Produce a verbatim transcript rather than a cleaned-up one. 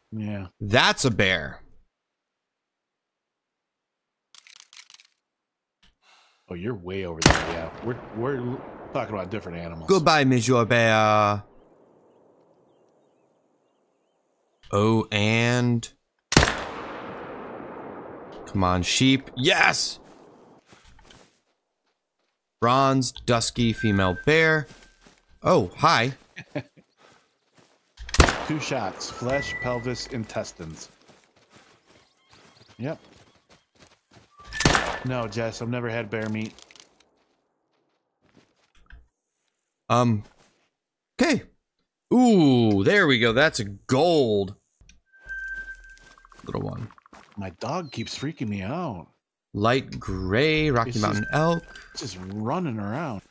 Yeah. That's a bear. Oh, you're way over there. Yeah. We're we're talking about different animals. Goodbye, Monsieur Bear. Oh, and... Come on, sheep. Yes! Bronze, dusky, female bear. Oh, hi. Two shots. Flesh, pelvis, intestines. Yep. No, Jess, I've never had bear meat. Um. Okay. Ooh, there we go. That's a gold. Little one. My dog keeps freaking me out. Light gray, Rocky It's Mountain just- elk. Just running around.